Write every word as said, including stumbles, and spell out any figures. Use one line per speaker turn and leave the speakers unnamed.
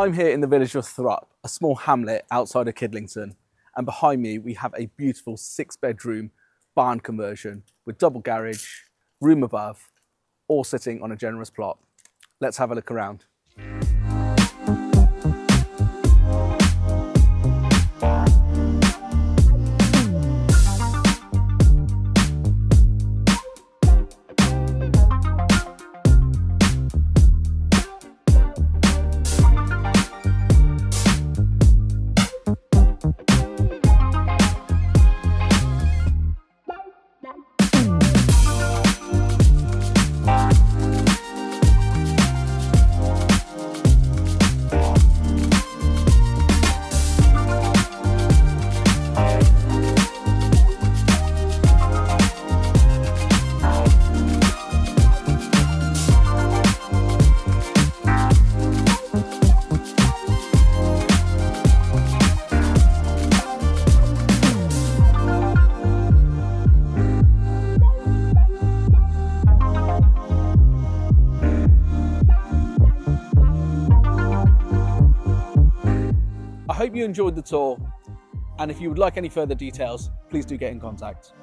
I'm here in the village of Thrupp, a small hamlet outside of Kidlington, and behind me we have a beautiful six bedroom barn conversion with double garage, room above, all sitting on a generous plot. Let's have a look around. I hope you enjoyed the tour, and if you would like any further details, please do get in contact.